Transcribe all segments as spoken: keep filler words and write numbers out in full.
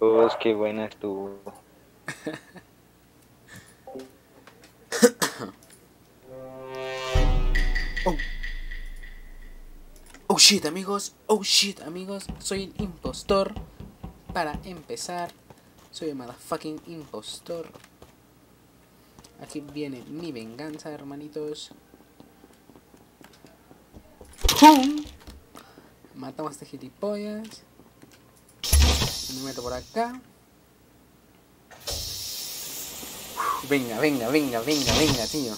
Pues qué buena estuvo. Oh. Oh shit amigos, oh shit amigos, soy el impostor. Para empezar, soy el motherfucking impostor. Aquí viene mi venganza, hermanitos. ¡Pum! Matamos a este gilipollas. Me meto por acá. Venga, venga, venga, venga, venga, tío.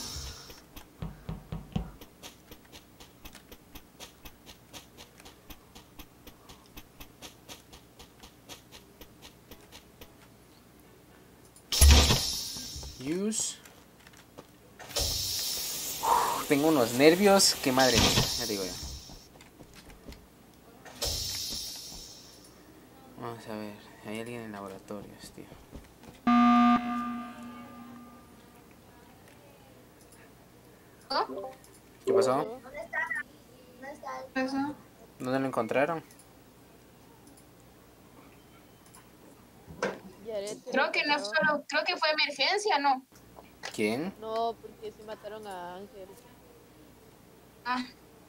Use. Uf, tengo unos nervios, que madre mía, ya digo yo. Vamos a ver, hay alguien en laboratorios, tío. ¿Qué pasó? ¿Dónde está? ¿Dónde está? ¿Qué pasó? ¿Dónde lo encontraron? Creo que no solo, creo que fue emergencia, ¿no? ¿Quién? No, porque se mataron a Ángel. Ah,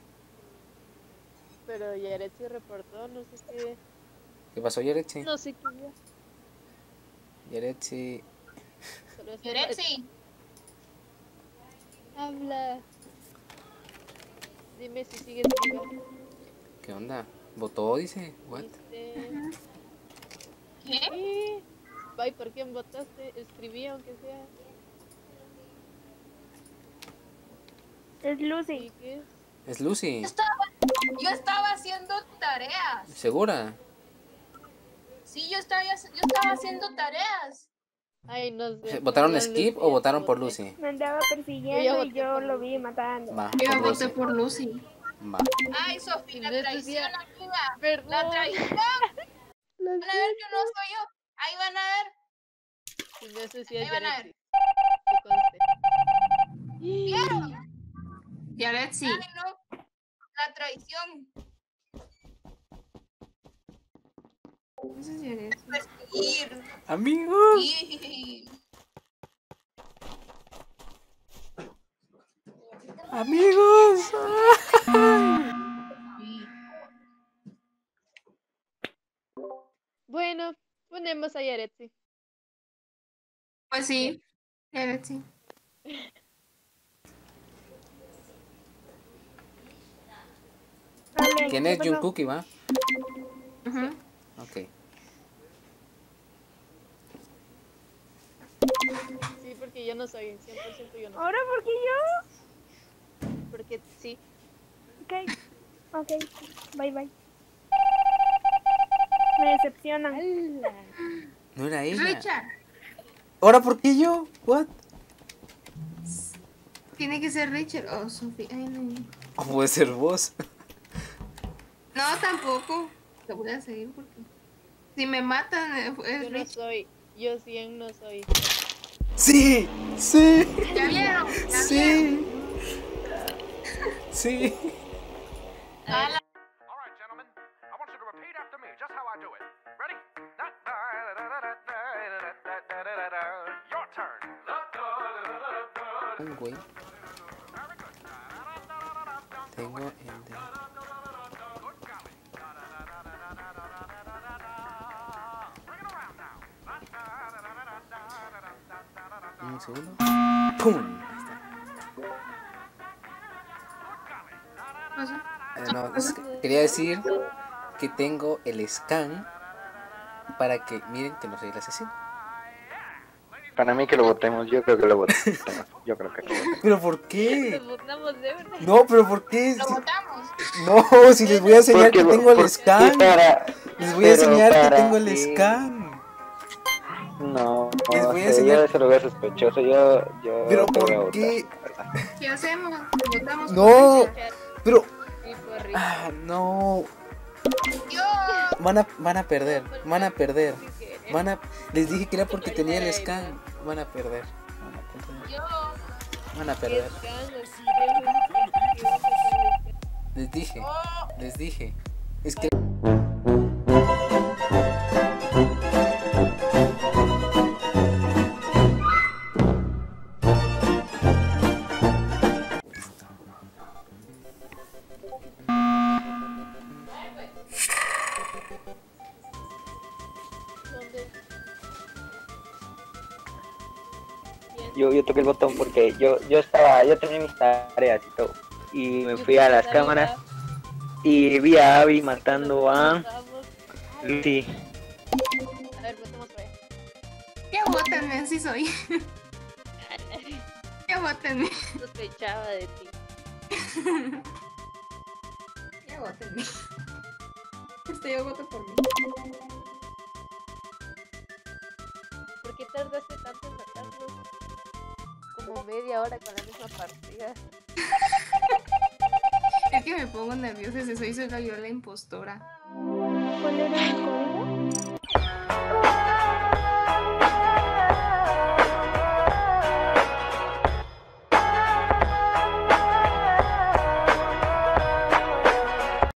Pero Yaretsi reportó, no sé qué. ¿Qué pasó, Yaretsi? No sé qué día. Yaretsi. Solo es- Yaretsi. Habla. Dime si sigues viva. ¿Qué onda? ¿Votó, dice? ¿What? ¿Viste? ¿Qué? ¿Qué? Ay, ¿por quién votaste? Escribí aunque sea. Es Lucy. ¿Y qué es? ¿Es Lucy? Yo estaba, yo estaba haciendo tareas. ¿Segura? Sí, yo estaba, yo estaba haciendo tareas. Ay, no sé. ¿Votaron Yo skip Lucy o votaron por voté. Lucy? Me andaba Yo persiguiendo ya y voté yo por lo Lucy. vi matando. Va, Yo por voté Lucy. por Lucy. Va. Ay, Sofía, la No, esto traición, sí- amiga. Perdón. La traición. Lo Van a ver que no soy yo. Ahí van a ver. Si no sé si es Ahí van a Yaretsi. ver. Que conste. ¿Vieron? Yaretsi. Ay, no. La traición. Ese es Yaretsi. Perseguir. Amigos. Sí. Amigos. Bueno, ponemos a Yaretsi. Pues sí, Yaretsi. Vale, ¿Quién ¿qué es pasó? Jungkook, va? Ujú. Ok. Sí, porque yo no soy, cien por ciento yo no. ¿Ahora por qué yo? Porque sí. Ok, ok, bye bye. Me decepcionan. ¡Hala! No era ella. Richard. ¿Ahora por qué yo? ¿What? Tiene que ser Richard o Sofía. Ay, no. ¿O puede ser vos? No, tampoco. Te voy a seguir porque si me matan eh, es Yo no Richard. soy. Yo cien no soy. Sí, sí, ¿Ya vieron? ¿Ya vieron? sí. Sí. A la- All right, gentlemen. I want you to repeat after me, just how I do it. Ready? Your turn. Un güey. Tengo el de... Un segundo. ¡Pum! Ahí está. Pasó. Eh, no, es que quería decir que tengo el scan para que miren que no soy el asesino. Para mí que lo votemos, yo creo que lo votemos. Yo creo que lo votemos. ¿Pero por qué? Nos votamos de verdad. No, pero ¿por qué? Lo Si- votamos. No, si les voy a enseñar que tengo el porque scan. para- Les voy a pero enseñar que para tengo el qué. scan. No, Les no voy a sé, enseñar- yo eso lo veo sospechoso. Yo, yo Pero te voy a ¿por votar, qué? la verdad. ¿Qué hacemos? Votamos por No, Richard. pero... Sí, por Richard. Ah, no. Yo. Van a, van a perder, van a perder. Sin querer. Van a... Les dije que era porque tenía el scan. Van a perder. Van a perder. Yo. Van a ¿Qué perder. escándalo? ¿Qué escándalo? Les dije, Oh. les dije. Es que... ¿Dónde? Bien. Yo, yo toqué el botón porque yo, yo estaba, yo tenía mis tareas y todo. Y me fui a las cámaras y vi a Abby matando a Lucy. A ver, votemos por ahí. ¿Qué votenme? Así soy. ¿Qué votenme? Sospechaba de ti. ¿Qué votenme? Este yo voto por mí. ¿Por qué tardaste tanto en matarlos? Como media hora con la misma partida. Es que me pongo nerviosa si soy solo yo la impostora. ¿Cuál era el código?